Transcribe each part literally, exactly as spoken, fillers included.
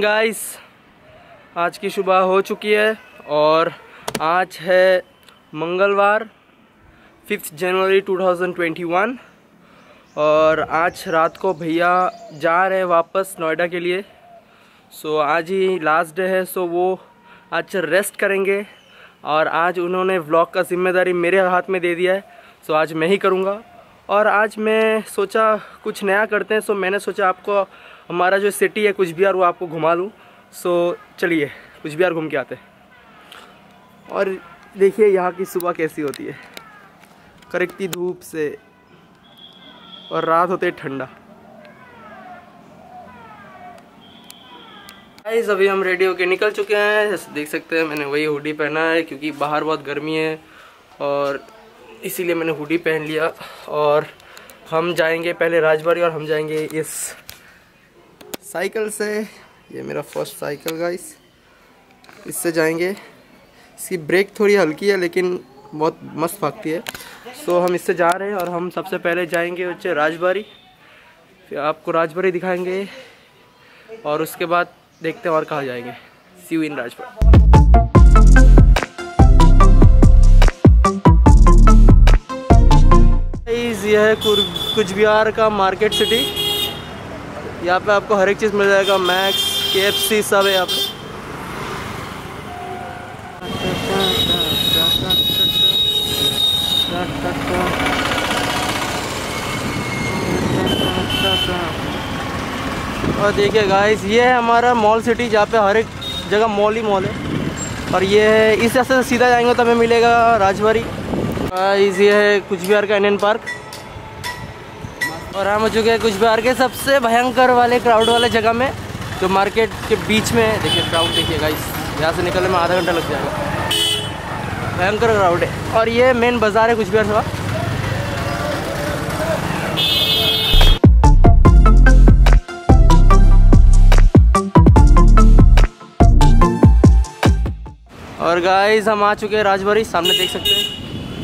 Guys, आज की सुबह हो चुकी है और आज है मंगलवार fifth January two thousand twenty one और आज रात को भैया जा रहे हैं वापस नोएडा के लिए। सो आज ही लास्ट डे है, सो वो आज रेस्ट करेंगे और आज उन्होंने व्लॉग का जिम्मेदारी मेरे हाथ में दे दिया है। सो आज मैं ही करूँगा और आज मैं सोचा कुछ नया करते हैं। सो मैंने सोचा आपको हमारा जो सिटी है कुछ बिहार वो आपको घुमा लूँ। सो चलिए कुछ बिहार घूम के आते हैं और देखिए यहाँ की सुबह कैसी होती है, कड़कती धूप से और रात होते ठंडा। गाइस अभी हम रेडी होके निकल चुके हैं। जैसे देख सकते हैं मैंने वही हुडी पहना है क्योंकि बाहर बहुत गर्मी है और इसीलिए मैंने हुडी पहन लिया। और हम जाएंगे पहले राजबाड़ी और हम जाएंगे इस साइकिल से। ये मेरा फर्स्ट साइकिल गाइस, इससे जाएंगे। इसकी ब्रेक थोड़ी हल्की है लेकिन बहुत मस्त भागती है। सो हम इससे जा रहे हैं और हम सबसे पहले जाएंगे उच्च राजबाड़ी, फिर आपको राजबाड़ी दिखाएंगे और उसके बाद देखते हैं और कहाँ जाएंगे। See you in Rajbari. ये है कुछ बिहार का मार्केट सिटी। यहाँ पे आपको हर एक चीज़ मिल जाएगा, मैक्स, के एफ सी सब है यहाँ पे। और देखिए गाइस, ये है हमारा मॉल सिटी जहाँ पे हर एक जगह मॉल ही मॉल है। और ये है इस रास्ते से सीधा जाएंगे तो हमें मिलेगा राजबाड़ी। गाइस ये है कुछ बिहार का इंडियन पार्क और हम हो चुके हैं कुछ बिहार के सबसे भयंकर वाले क्राउड वाले जगह में, जो मार्केट के बीच में है। देखिए क्राउड देखिए गाइस, यहाँ से निकलने में आधा घंटा लग जाएगा, भयंकर क्राउड है। और ये मेन बाज़ार है कुछ बिहार का। और गाइस हम आ चुके हैं राजबाड़ी, सामने देख सकते हैं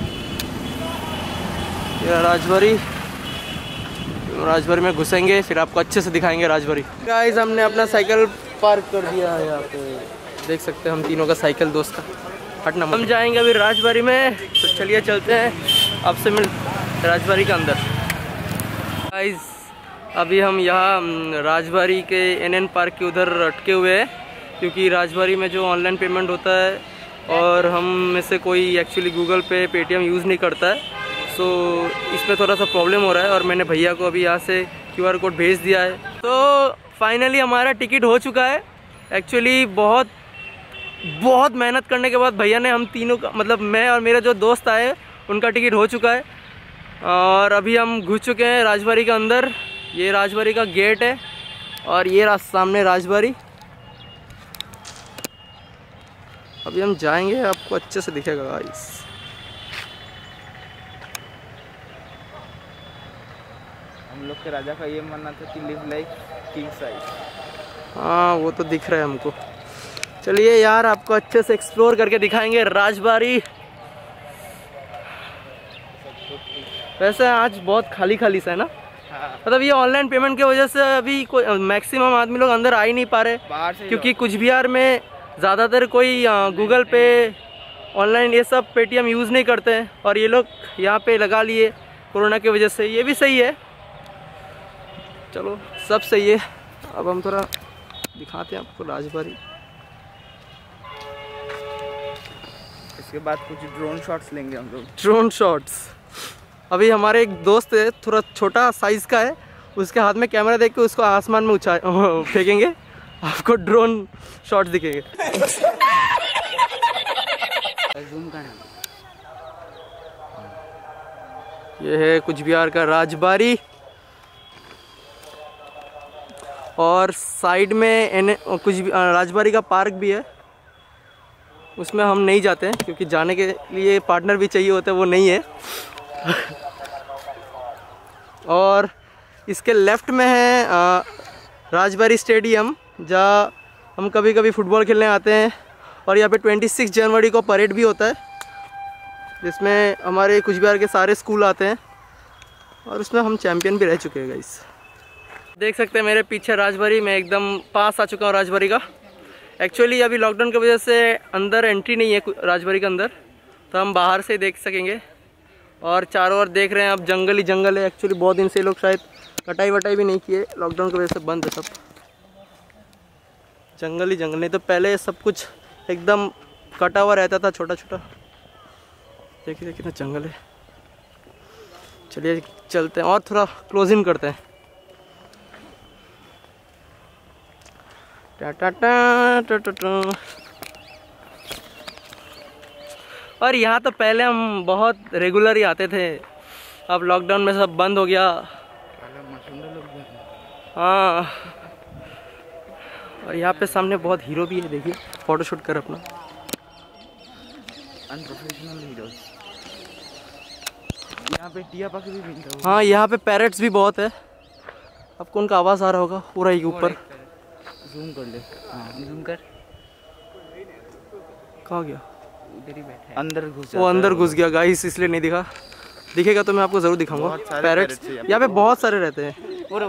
ये राजबाड़ी। राजबाड़ी में घुसेंगे फिर आपको अच्छे से दिखाएंगे राजबाड़ी। गाइस हमने अपना साइकिल पार्क कर दिया है यहाँ पे, देख सकते हैं हम तीनों का साइकिल दोस्त का। हटना, हम जाएंगे अभी राजबाड़ी में, तो चलिए चलते हैं आपसे मिल राजबाड़ी के अंदर। गाइस अभी हम यहाँ राजबाड़ी के एन एन पार्क के उधर अटके हुए हैं क्योंकि राजबाड़ी में जो ऑनलाइन पेमेंट होता है और हम में से कोई actually Google Pay Paytm use नहीं करता है। सो so, इसमें थोड़ा सा प्रॉब्लम हो रहा है और मैंने भैया को अभी यहाँ से क्यूआर कोड भेज दिया है। तो फाइनली हमारा टिकट हो चुका है। एक्चुअली बहुत बहुत मेहनत करने के बाद भैया ने हम तीनों का, मतलब मैं और मेरे जो दोस्त आए उनका टिकट हो चुका है और अभी हम घुस चुके हैं राजबाड़ी के अंदर। ये राजबाड़ी का गेट है और ये सामने राजबाड़ी। अभी हम जाएंगे, आपको अच्छे से दिखेगा गाइस। हम लोग के राजा का ये मानना था कि लिव लाइक किंग साइज। हाँ वो तो दिख रहा है हमको। चलिए यार आपको अच्छे से एक्सप्लोर करके दिखाएंगे राजबाड़ी। वैसे आज बहुत खाली खाली सा है ना। हाँ। मतलब ये ऑनलाइन पेमेंट की वजह से अभी कोई मैक्सिमम आदमी लोग अंदर आ ही नहीं पा रहे बाहर से, क्योंकि कुछ बिहार में ज़्यादातर कोई गूगल पे ऑनलाइन ये सब पेटीएम यूज़ नहीं करते हैं और ये लोग यहाँ पे लगा लिए कोरोना की वजह से। ये भी सही है, चलो सब सही है। अब हम थोड़ा दिखाते हैं आपको राजबाड़ी। इसके बाद कुछ ड्रोन शॉट्स लेंगे हम लोग। Drone shots. अभी हमारे एक दोस्त है, थोड़ा छोटा साइज़ का है, उसके हाथ में कैमरा देख के उसको आसमान में उछा फेंकेंगे, आपको ड्रोन शॉट्स दिखेंगे। जूम करना। ये है कुछ बिहार का राजबाड़ी और साइड में एन कुछ राजबाड़ी का पार्क भी है। उसमें हम नहीं जाते हैं क्योंकि जाने के लिए पार्टनर भी चाहिए होता है, वो नहीं है। और इसके लेफ्ट में है राजबाड़ी स्टेडियम, जहाँ हम कभी कभी फुटबॉल खेलने आते हैं। और यहाँ पे छब्बीस जनवरी को परेड भी होता है जिसमें हमारे कुछ बिहार के सारे स्कूल आते हैं और उसमें हम चैम्पियन भी रह चुके हैं गाइस। देख सकते हैं मेरे पीछे राजबाड़ी, मैं एकदम पास आ चुका हूँ राजबाड़ी का। एक्चुअली अभी लॉकडाउन की वजह से अंदर एंट्री नहीं है राजबाड़ी के अंदर, तो हम बाहर से देख सकेंगे। और चारों ओर देख रहे हैं, अब जंगल ही जंगल है। एक्चुअली बहुत दिन से लोग शायद कटाई वटाई भी नहीं किए, लॉकडाउन की वजह से बंद है सब, जंगल ही जंगल। नहीं तो पहले सब कुछ एकदम कटा हुआ रहता था, छोटा छोटा। देखिए कितना जंगल है। चलिए चलते हैं और थोड़ा क्लोज इन करते हैं। टा टा टा टा टा टा। और यहाँ तो पहले हम बहुत रेगुलर ही आते थे, अब लॉकडाउन में सब बंद हो गया। हाँ, और यहाँ पे सामने बहुत हीरो भी है, देखिए फोटोशूट कर अपना। Unprofessional heroes. यहाँ पे टिया पक्षी भी मिलता है। हाँ, यहाँ पे पैरेट्स भी बहुत है। आपको उनका आवाज़ आ रहा होगा पूरा ही ऊपर। जूम कर ले। हाँ जूम कर। कहाँ गया? उधर ही बैठा है। अंदर घुस वो अंदर घुस गया गाइस, इसलिए नहीं दिखा। दिखेगा तो मैं आपको ज़रूर दिखाऊंगा। पैरेट्स यहाँ पे बहुत सारे रहते हैं।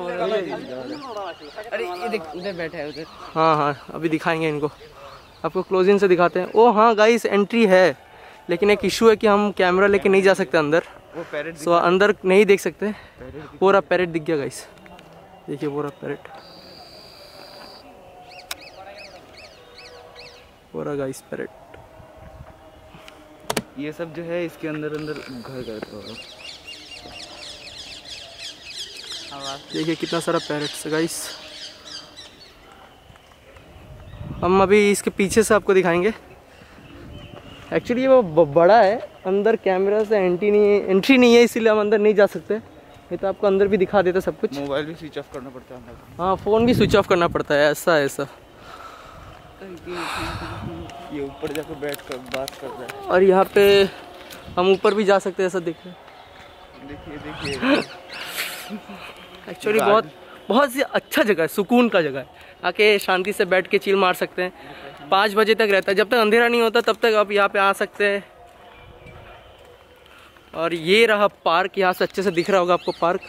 अरे ये देख उधर बैठा है उधर। हाँ हाँ, अभी दिखाएंगे इनको, आपको क्लोज इन से दिखाते हैं। ओ हाँ गाइस, एंट्री है, लेकिन एक इशू है कि हम कैमरा लेके नहीं जा सकते अंदर। वो पैरेट सो अंदर नहीं देख सकते। पूरा पैरेट दिख गया गाइस, देखिए पूरा पैरेट, पूरा गाइस पैरेट। ये सब जो है इसके अंदर अंदर घर करते हो। देखिए कितना सारा पैरेट्स है गाइस। हम अभी इसके पीछे से आपको दिखाएंगे। एक्चुअली वो बड़ा है, अंदर कैमरा से एंट्री नहीं है, एंट्री नहीं है, इसीलिए हम अंदर नहीं जा सकते। नहीं तो आपको अंदर भी दिखा देते सब कुछ। मोबाइल भी स्विच ऑफ करना पड़ता है। हाँ, फ़ोन भी स्विच ऑफ करना पड़ता है, ऐसा ऐसा। ये ऊपर जाकर बैठ कर बात कर रहा है। और यहाँ पे हम ऊपर भी जा सकते हैं, ऐसा दिख रहा है। देखिए देखिए एक्चुअली बहुत बहुत ही अच्छा जगह है, सुकून का जगह है। आके शांति से बैठ के चिल मार सकते हैं। पाँच बजे तक रहता है, जब तक अंधेरा नहीं होता तब तक आप यहाँ पे आ सकते हैं। और ये रहा पार्क, यहाँ से अच्छे से दिख रहा होगा आपको पार्क।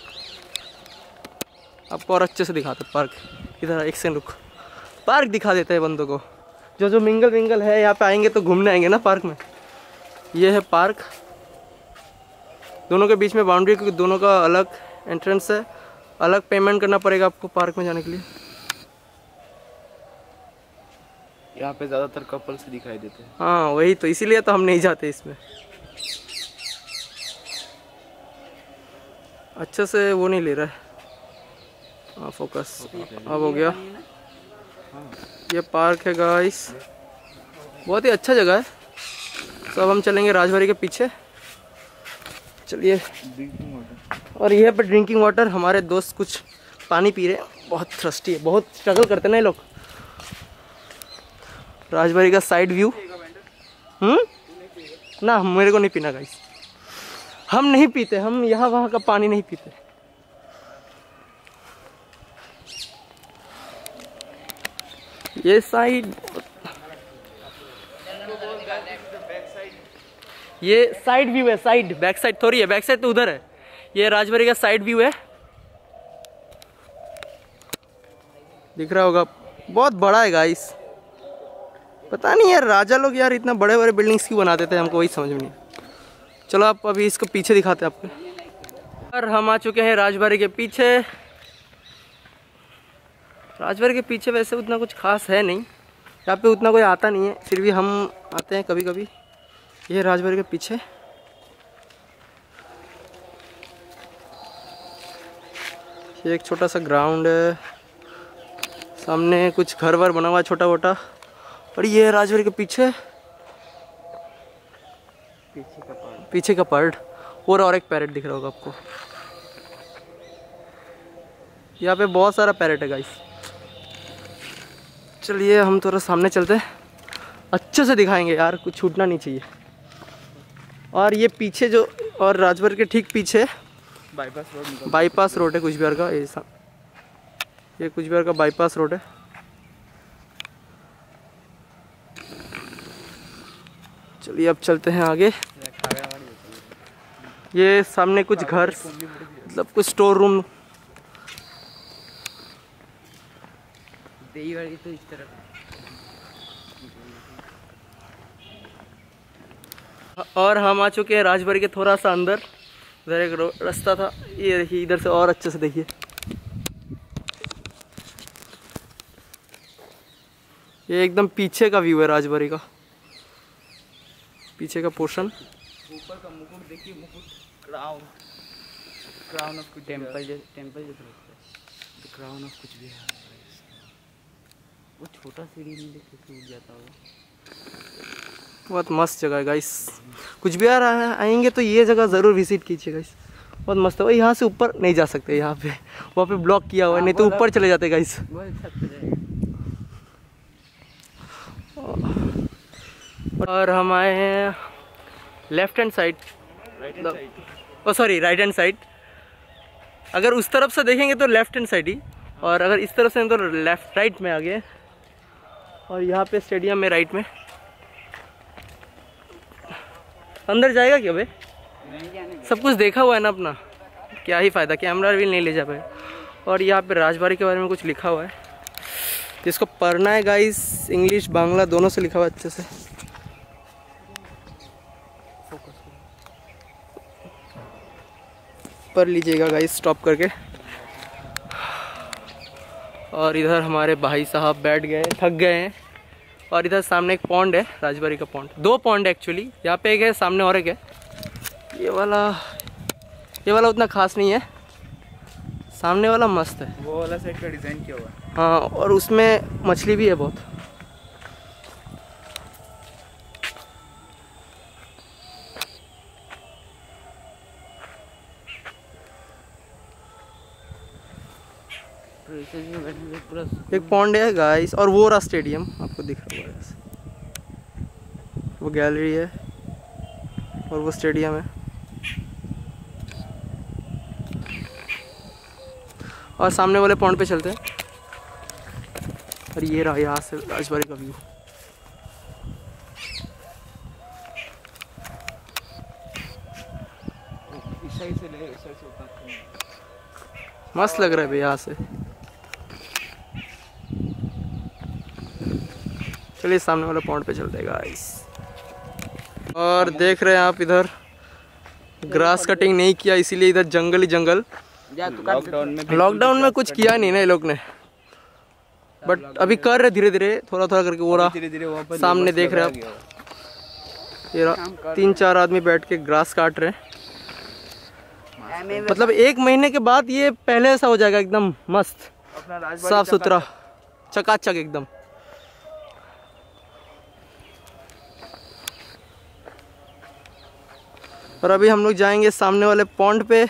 आपको और अच्छे से दिखाते पार्क। इधर एक सेकंड रुक, पार्क दिखा देते हैं बंदों को। जो जो मिंगल विंगल है यहाँ पे आएंगे तो घूमने आएंगे ना पार्क में। ये है पार्क, दोनों के बीच में बाउंड्री, क्योंकि दोनों का अलग एंट्रेंस है, अलग पेमेंट करना पड़ेगा आपको पार्क में जाने के लिए। यहाँ पे ज़्यादातर कपल्स दिखाई देते हैं। हाँ वही तो, इसीलिए तो हम नहीं जाते इसमें। अच्छे से वो नहीं ले रहा है। हाँ फोकस अब हो गया। ये पार्क है गाइस, बहुत ही अच्छा जगह है। तो अब हम चलेंगे राजबाड़ी के पीछे, चलिए। और ये पर ड्रिंकिंग वाटर, हमारे दोस्त कुछ पानी पी रहे हैं, बहुत थ्रस्टी है, बहुत स्ट्रगल करते हैं ना ये लोग। राजबाड़ी का साइड व्यू। हम्म ना, मेरे को नहीं पीना गाइस, हम नहीं पीते, हम यहाँ वहाँ का पानी नहीं पीते। ये साइड, ये साइड व्यू है, साइड, बैक साइड थोड़ी है, बैक साइड तो उधर है। ये राजबाड़ी का साइड व्यू है, दिख रहा होगा, बहुत बड़ा है गाइस। पता नहीं यार, राजा लोग यार इतना बड़े बड़े बिल्डिंग्स क्यों बनाते थे, हमको वही समझ में नहीं। चलो आप अभी इसको पीछे दिखाते हैं आपको। और हम आ चुके हैं राजबाड़ी के पीछे। राजबाड़ी के पीछे वैसे उतना कुछ खास है नहीं, यहाँ पे उतना कोई आता नहीं है, फिर भी हम आते हैं कभी कभी। ये राजबाड़ी के पीछे ये एक छोटा सा ग्राउंड है, सामने कुछ घर वर बना हुआ है छोटा मोटा। और ये राजबाड़ी के पीछे पीछे का पार्ट, पीछे का पार्ट और और एक पैरेट दिख रहा होगा आपको। यहाँ पे बहुत सारा पैरेट है गाइस। चलिए हम थोड़ा सामने चलते हैं, अच्छे से दिखाएंगे यार, कुछ छूटना नहीं चाहिए। और ये पीछे जो, और राजबाड़ी के ठीक पीछे बाईपास रोड, बाईपास रोड है कुछ बिहार का। ये ये कुछ बिहार का बाईपास रोड है। चलिए अब चलते हैं आगे। ये सामने कुछ घर, मतलब कुछ स्टोर रूम दही वाली तो इस तरफ। और हम आ चुके हैं राजबाड़ी के थोड़ा सा अंदर। इधर एक रास्ता था, ये देखिए इधर से और अच्छे से देखिए। ये एकदम पीछे का व्यू है राजबाड़ी का, पीछे का पोर्शन। ऊपर का मुकुट देखिए, मुकुट, क्राउन, क्राउन ऑफ कुछ टेम्पल जैसे, टेम्पल जैसे लगता है, क्राउन ऑफ कुछ भी है। वो छोटा सीढ़ी नहीं देखते टूट जाता होगा। बहुत मस्त जगह है गाइस, कुछ भी आ रहा है आएंगे तो ये जगह ज़रूर विजिट कीजिए गाइस, बहुत मस्त है। यहाँ से ऊपर नहीं जा सकते, यहाँ पे वहाँ पे ब्लॉक किया हुआ है, नहीं तो ऊपर चले जाते गाइस। और हम आए हैं left hand side, oh sorry right hand side. अगर उस तरफ से देखेंगे तो लेफ्ट हैंड साइड ही, और अगर इस तरफ से तो लेफ्ट राइट में आ गए। और यहाँ पे स्टेडियम में राइट में। अंदर जाएगा क्या बे? सब कुछ देखा हुआ है ना अपना, क्या ही फ़ायदा, कैमरा भी नहीं ले जा पाए। और यहाँ पे राजबाड़ी के बारे में कुछ लिखा हुआ है, जिसको पढ़ना है गाइस, इंग्लिश बांग्ला दोनों से लिखा हुआ है अच्छे से। पढ़ लीजिएगा गाइस स्टॉप करके। और इधर हमारे भाई साहब बैठ गए, थक गए हैं। और इधर सामने एक पॉन्ड है, राजबाड़ी का पॉन्ड, दो पॉन्ड है एक्चुअली, यहाँ पे एक है सामने और एक है। ये वाला ये वाला उतना खास नहीं है, सामने वाला मस्त है। वो वाला साइड का डिज़ाइन किया हुआ है। हाँ, और उसमें मछली भी है बहुत। एक पॉन्ड है गाइस, और वो रहा स्टेडियम आपको दिख रहा होगा, वो गैलरी है और वो स्टेडियम है। और सामने वाले पॉन्ड पे चलते हैं। और ये रहा यहाँ से राजबाड़ी का व्यू। इस साइड से ले, इस साइड से उतार। मस्त लग रहा है भाई यहाँ से। चलिए सामने वाले पॉइंट पे चलते हैं गाइस। और देख रहे हैं आप, इधर ग्रास कटिंग नहीं किया, इसीलिए इधर जंगल ही जंगल। लॉकडाउन में लॉकडाउन में कुछ किया नहीं ना ये लोग ने, बट अभी कर रहे धीरे धीरे, थोड़ा थोड़ा करके। वो रहा सामने देख रहे हैं आप, ये रहा तीन चार आदमी बैठ के ग्रास काट रहे हैं। मतलब एक महीने के बाद ये पहले ऐसा हो जाएगा, एकदम मस्त, साफ सुथरा, चकाचक एकदम। और अभी हम लोग जाएंगे सामने वाले पॉन्ड पे।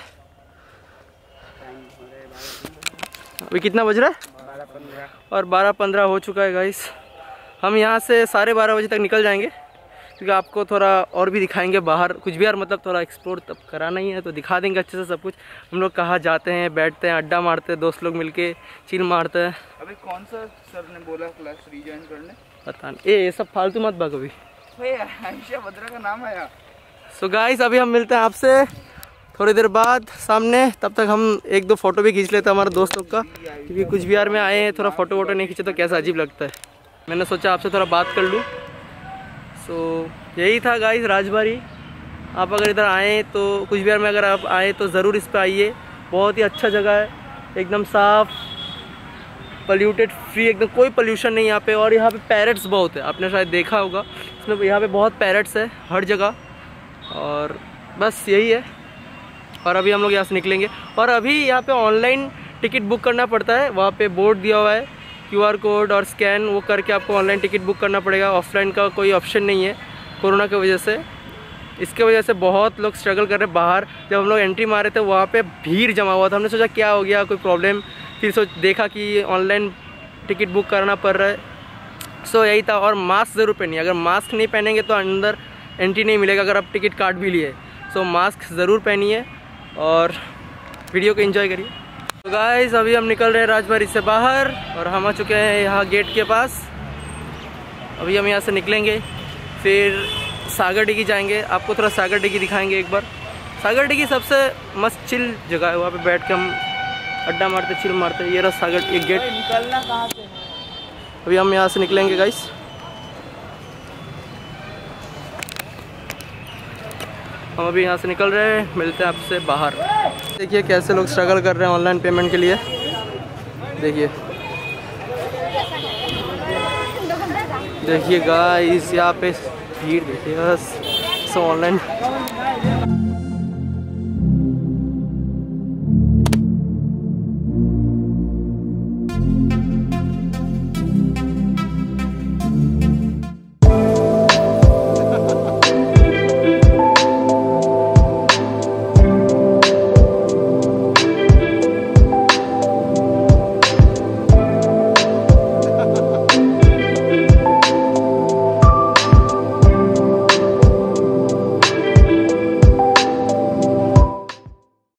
अभी कितना बज रहा है? और बारह पंद्रह हो चुका है गाइस। हम यहाँ से साढ़े बारह बजे तक निकल जाएंगे, क्योंकि आपको थोड़ा और भी दिखाएंगे बाहर, कुछ भी यार मतलब थोड़ा एक्सप्लोर तब कराना ही है, तो दिखा देंगे अच्छे से सब कुछ। हम लोग कहाँ जाते हैं, बैठते हैं, अड्डा मारते हैं, दोस्त लोग मिलके चिल मारते हैं। अभी कौन सा सर ने बोला क्लास रीजॉइन करने? पता नहीं, ये सब फालतू मत भाग अभी। आयशा बद्रा का नाम आया। सो गाइस अभी हम मिलते हैं आपसे थोड़ी देर बाद सामने। तब तक हम एक दो फोटो भी खींच लेते हैं हमारे दोस्तों का, क्योंकि कुछ बिहार में आए हैं, थोड़ा फोटो वोटो नहीं खींचे तो कैसा अजीब लगता है। मैंने सोचा आपसे थोड़ा बात कर लूँ। सो so, यही था गाइस राजबाड़ी। आप अगर इधर आएँ तो कुछ बिहार में अगर आप आएँ तो ज़रूर इस पर आइए, बहुत ही अच्छा जगह है, एकदम साफ़, पोल्यूटेड फ्री, एकदम कोई पोल्यूशन नहीं यहाँ पे। और यहाँ पे पैरट्स बहुत है, आपने शायद देखा होगा, इसमें यहाँ पे बहुत पैरट्स है हर जगह। और बस यही है। और अभी हम लोग यहाँ से निकलेंगे। और अभी यहाँ पे ऑनलाइन टिकट बुक करना पड़ता है, वहाँ पे बोर्ड दिया हुआ है, क्यूआर कोड और स्कैन वो करके आपको ऑनलाइन टिकट बुक करना पड़ेगा। ऑफलाइन का कोई ऑप्शन नहीं है कोरोना की वजह से। इसके वजह से बहुत लोग स्ट्रगल कर रहे हैं बाहर। जब हम लोग एंट्री मारे थे वहाँ पे भीड़ जमा हुआ था, हमने सोचा क्या हो गया, कोई प्रॉब्लम, फिर सोच देखा कि ऑनलाइन टिकट बुक करना पड़ रहा है। सो यही था। और मास्क ज़रूर पहनिए, अगर मास्क नहीं पहनेंगे तो अंदर एंट्री नहीं मिलेगा, अगर आप टिकट काट भी लिए। सो मास्क ज़रूर पहनिए और वीडियो को एंजॉय करिए। तो गाइस अभी हम निकल रहे हैं राजबाड़ी से बाहर, और हम आ चुके हैं यहाँ गेट के पास। अभी हम यहाँ से निकलेंगे, फिर सागर डिगी जाएंगे। आपको थोड़ा सागर डिगी दिखाएंगे एक बार। सागर डिगी सबसे मस्त चिल जगह है, वहाँ पे बैठ के हम अड्डा मारते चिल मारते। ये रहा सागर, एक गेट। निकलना कहाँ से? अभी हम यहाँ से निकलेंगे गाइस। हम अभी यहाँ से निकल रहे हैं, मिलते हैं आपसे बाहर। देखिए कैसे लोग स्ट्रगल कर रहे हैं ऑनलाइन पेमेंट के लिए। देखिए देखिए गाइस यहाँ पे भीड़ देखिए बस। सो ऑनलाइन